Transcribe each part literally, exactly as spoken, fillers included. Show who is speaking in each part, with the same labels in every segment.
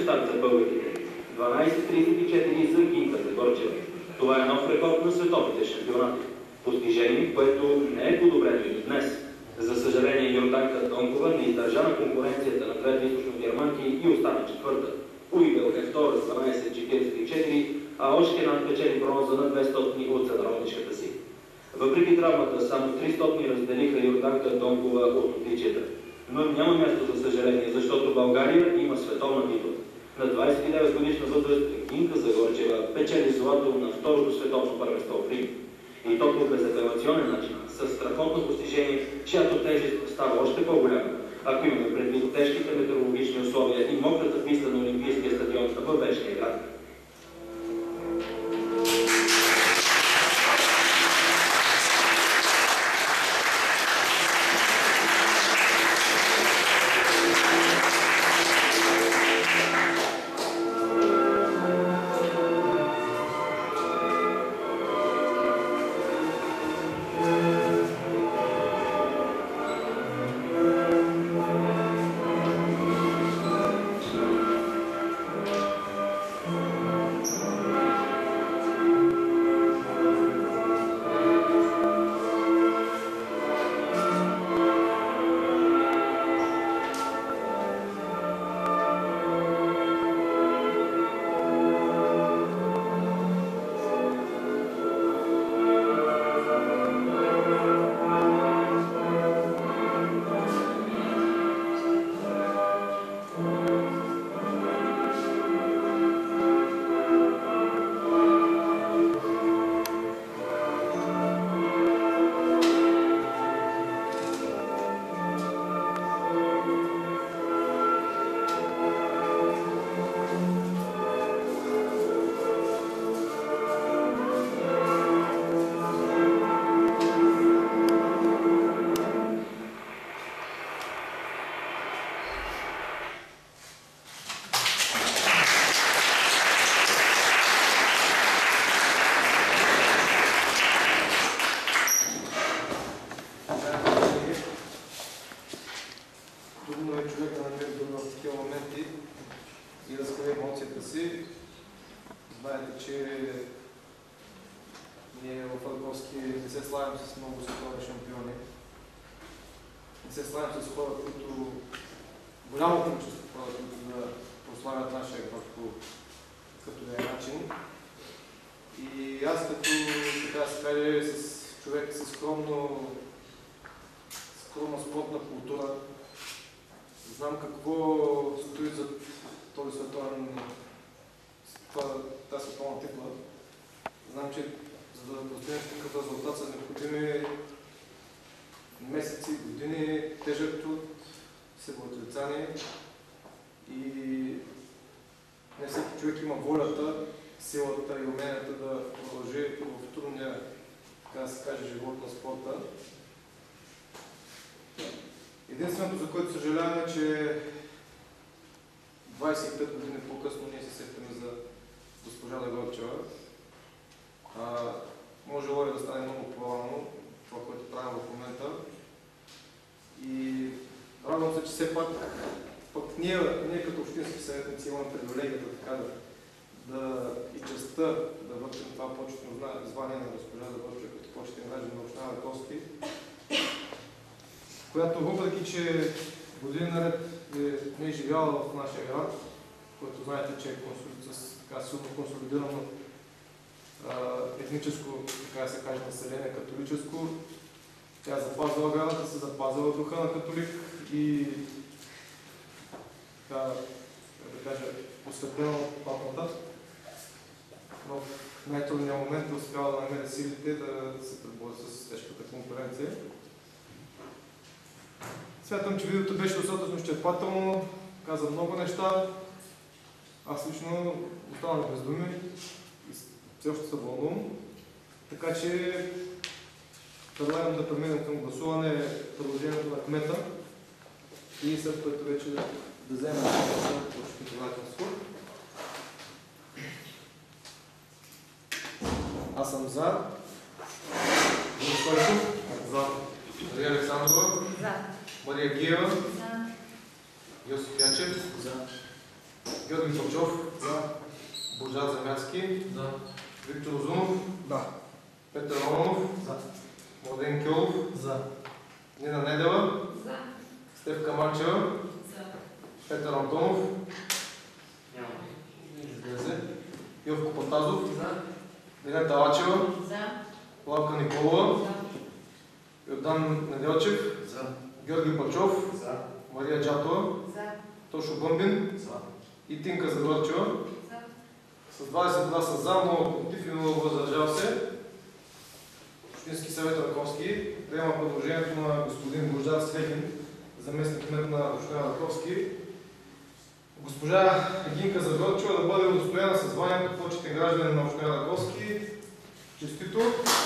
Speaker 1: старт за българите. дванайсет трийсет и четири за Гинка Загорчева. Това е нов рекорд на световните шампионати. Постижение, което не е подобрено и до днес. За съжаление, Йорданка Донкова не издържа на конкуренцията на двете източно-германки и остана четвърта. Уибел е втора с дванайсет четирийсет и четири, а Ошкенан печели бронза на двестотни от сънародничката си. Въпреки травмата, само тристотни разделиха Йорданка Донкова от отличията. Но няма място за съжаление, защото България има световна титла. На двайсет и девет годишна възраст Гинка Загорчева печели злато на второто световно първенство в Рим. И то по безапелационен начин, с страхотно постижение, чиято тежест става още по-голяма, ако имаме предвид тежките метеорологични условия и мократа писта на Олимпийския стадион във Вечния град.
Speaker 2: Единственото, за което съжаляваме, е, че двайсет и пет години по-късно ние се сетим за госпожа Загорчева. Можело е да стане много по-рано това, което правим в момента. И радвам се, че все пак, пък ние, ние като общински съветници имаме привилегията така да, да и честта да вършим това почетно звание на госпожа Загорчева като почетен граждан на община Раковски, която въпреки, че години наред не е живяла в нашия град, който знаете, че е с така силно консолидирано етническо, така да се каже, население, католическо. Тя е запазила градата, се запазила духа на католик и така, да кажа, посветена от папата. В най-трудния момент е успяла да намери силите да се пребори с тежката конкуренция. Смятам, че видеото беше достатъчно изчерпателно, каза много неща. Аз лично останах без думи и все още се вълнувам. Така че предлагам да преминем към гласуване предложението на кмета и след което вече да вземем почетно. Аз съм за. За. Мария Александрова. За. Мария Гиева. За. Йосиф Ячев. За. Георги Пачов.
Speaker 3: За.
Speaker 2: Божар Замярски.
Speaker 3: За.
Speaker 2: Виктор Озунов.
Speaker 3: Да.
Speaker 2: Петър Романов.
Speaker 3: За.
Speaker 2: Младен Кьолов.
Speaker 3: За.
Speaker 2: Нина Недева.
Speaker 4: За.
Speaker 2: Стефка Манчева.
Speaker 4: За.
Speaker 2: Петър Антонов.
Speaker 3: Няма.
Speaker 2: Йовко Пантазов.
Speaker 3: За.
Speaker 2: Елена Талачева.
Speaker 4: За.
Speaker 2: Лавка Николова.
Speaker 4: За.
Speaker 2: Йордан Неделчев.
Speaker 3: За.
Speaker 2: Георги Пачов.
Speaker 3: За.
Speaker 2: Мария Джатова.
Speaker 4: За.
Speaker 2: Тошо Бъмбин.
Speaker 3: За.
Speaker 2: И Тинка Загорчева.
Speaker 4: За.
Speaker 2: С двадесет гласа за, много против и много въздържал се. Общински съвет Раковски приема предложението на господин Бождар Свехин, заместник кмет на община Раковски, госпожа Гинка Загорчева да бъде удостоена със званието почетен гражданин на община Раковски. Честито!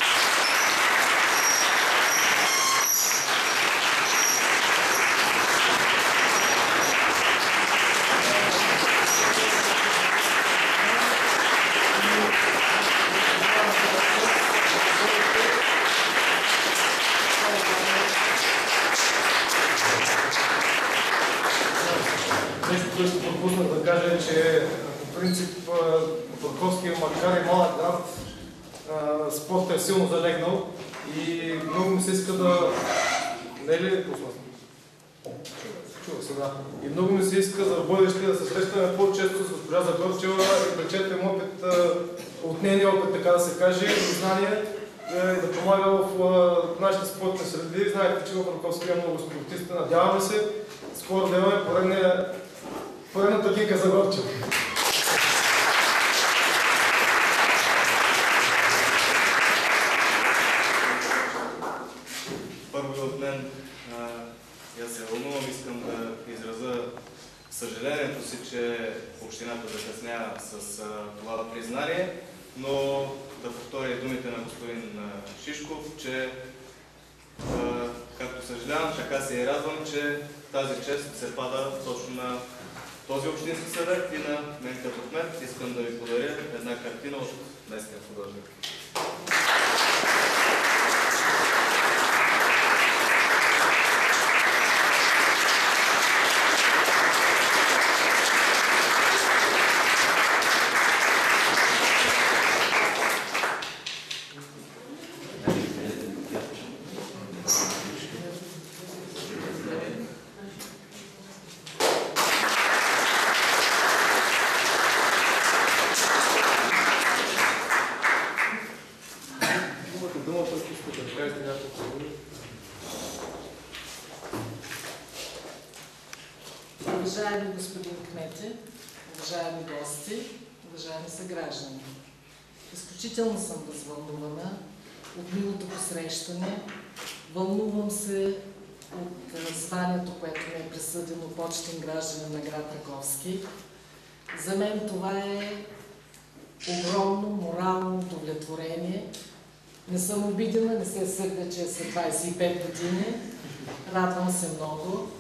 Speaker 2: Нещо, което пропуснах да кажа, че по принцип Раковски, макар и малък град, спортът е силно залегнал и много ми се иска да... Не е ли пуснат? Чува се, да. И много ми се иска за бъдеще да се срещаме по-често с госпожа Загорчева и пречетвам опит от нейния опит, така да се каже, и знания, и да помага в нашите спортни среди. Знаете, че в Раковски има много спортисти. Надяваме се скоро да имаме поредния поредната Гинка Загорчева.
Speaker 5: Първо от мен, аз се вълнувам, искам да изразя съжалението си, че общината закъсня с това признание, но да повторя думите на господин Шишков, че както съжалявам, така се и радвам, че тази чест се пада точно на този общински съвет и на мен като кмет. Искам да ви подаря една картина от местния художник.
Speaker 4: Уважаеми господин кмете, уважаеми гости, уважаеми съграждани, изключително съм развълнувана от милото посрещане. Вълнувам се от званието, което ми е присъдено почетен гражданин на град Раковски. За мен това е огромно морално удовлетворение. Не съм обидена, не се сърдя, че след двадесет и пет години. Радвам се много.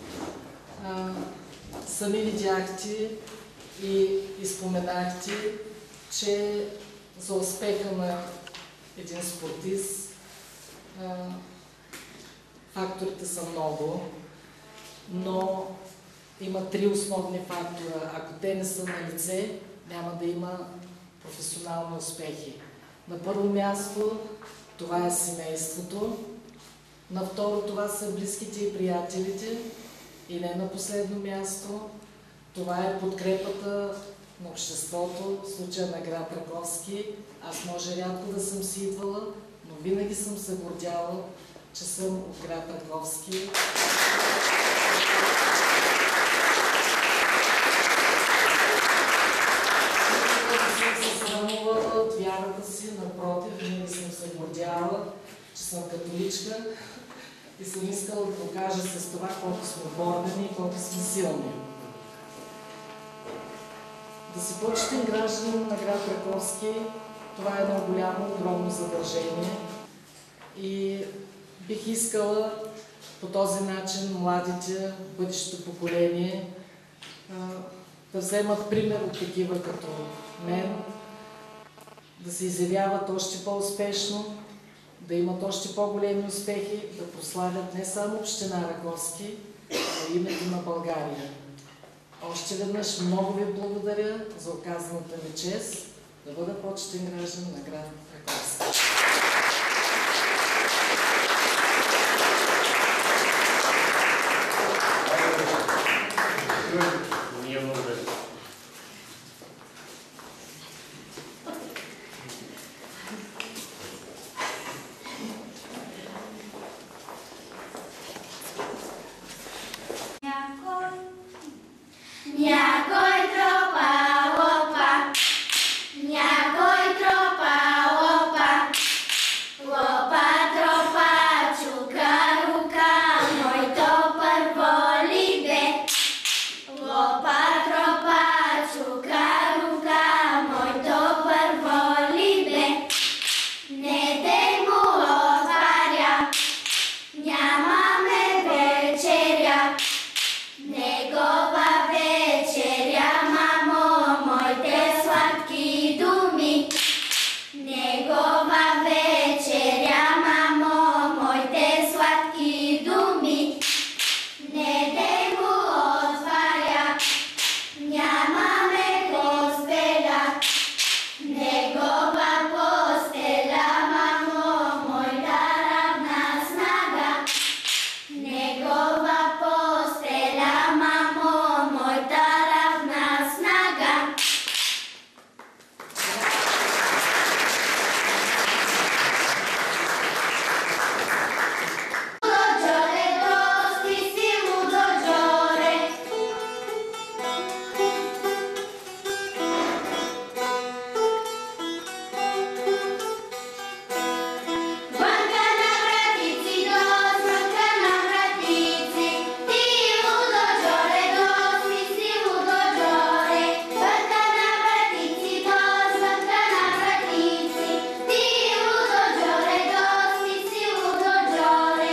Speaker 4: Сами видяхте и споменахте, че за успеха на един спортист факторите са много, но има три основни фактора. Ако те не са на лице, няма да има професионални успехи. На първо място това е семейството, на второ това са близките и приятелите, и не на последно място, това е подкрепата на обществото, в случая на град Раковски. Аз може рядко да съм си идвала, но винаги съм се гордяла, че съм от град Раковски. Съм се срамувала от вярата си, напротив, винаги съм се гордяла, че съм католичка. И съм искала да покажа с това колко сме бордени и колко сме силни. Да си почетен гражданин на град Раковски, това е едно голямо, огромно задължение. И бих искала по този начин младите, бъдещето поколение, да вземат пример от такива като мен, да се изявяват още по-успешно, да имат още по-големи успехи, да прославят не само община Раковски, а името на България. Още веднъж много ви благодаря за оказаната ми чест да бъда почетен граждан на град Раковски.
Speaker 3: Ние благодарим.
Speaker 6: Някой тропа лопа, някой тропа лопа, лопа тропа чука рука, моето първо либе. Лопа тропа чука рука, моето първо либе. Не те му отваря, нямаме вечеря. Негова вечеря, мамо, моите сладки думи. Негова вечеря, мамо, моите сладки думи. Не де му отваря, нямаме постеля. Негова постеля, мамо, моята равна снага. Негова постеля, мамо, моята равна снага. Джоре, дости си лудо джоре. Звънка на вратици, до звънка на вратици. Ти лудо джоре, дости си лудо джоре. Звънка на вратици, до звънка на вратици. Ти лудо джоре, дости си лудо джоре.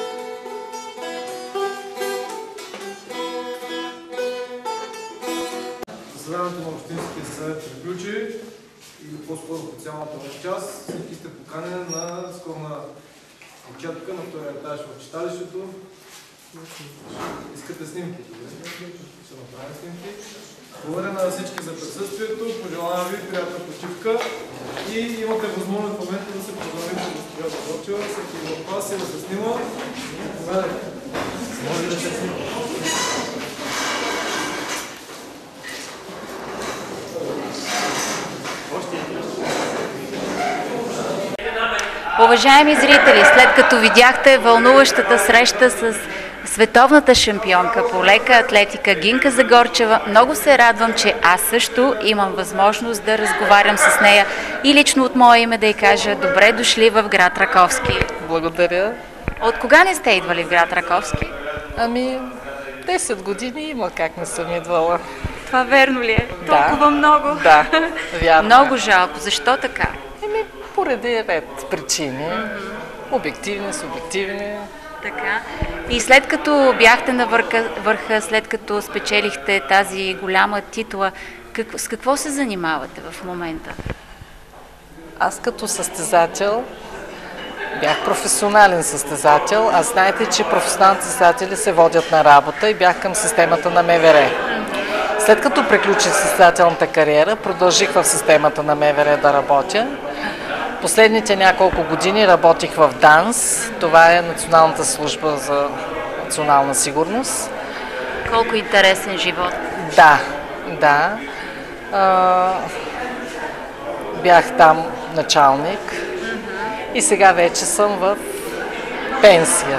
Speaker 2: Заседанието на Общинския съвет приключи или по-скоро по цялата му част. Всеки сте поканени на скромна почетка на втория етаж в читалището. Искате снимки? Добре, ще направим снимки. Благодаря на всички за присъствието. Пожелавам ви приятна почивка и имате възможност в момента да се поздравите с госпожа Горчева. Всеки от вас и да се снима. Заповядайте. Може да се снима.
Speaker 7: Уважаеми зрители, след като видяхте вълнуващата среща с световната шампионка по лека атлетика Гинка Загорчева, много се радвам, че аз също имам възможност да разговарям с нея и лично от мое име да й кажа добре дошли в град Раковски.
Speaker 8: Благодаря.
Speaker 7: От кога не сте идвали в град Раковски?
Speaker 8: Ами, десет години има, как не съм идвала.
Speaker 7: Това верно ли е?
Speaker 8: Да.
Speaker 7: Толкова много?
Speaker 8: Да, вярно.
Speaker 7: Много жалко. Защо така?
Speaker 8: Еми, поради ред причини. Обективни, субективни.
Speaker 7: Така. И след като бяхте на върха, върха, след като спечелихте тази голяма титла, как, с какво се занимавате в момента?
Speaker 8: Аз като състезател бях професионален състезател. А знаете, че професионалните състезатели се водят на работа и бях към системата на МВР. След като приключих състезателната кариера, продължих в системата на МВР да работя. Последните няколко години работих в ДАНС. Това е Националната служба за национална сигурност.
Speaker 7: Колко интересен живот.
Speaker 8: Да, да. А, бях там началник и сега вече съм в пенсия.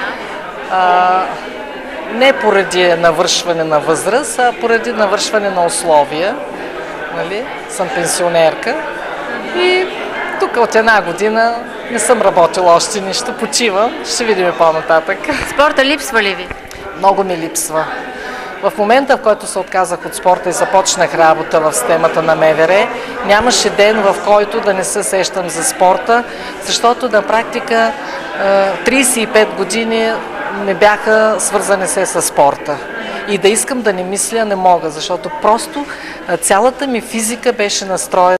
Speaker 8: А, не поради навършване на възраст, а поради навършване на условия. Нали? Съм пенсионерка и тук от една година не съм работила още нищо, почивам. Ще видим по-нататък.
Speaker 7: Спорта липсва ли ви?
Speaker 8: Много ми липсва. В момента, в който се отказах от спорта и започнах работа в системата на МВР, нямаше ден, в който да не се сещам за спорта, защото на практика трийсет и пет години не бяха свързани се с спорта. И да искам да не мисля, не мога, защото просто цялата ми физика беше настроена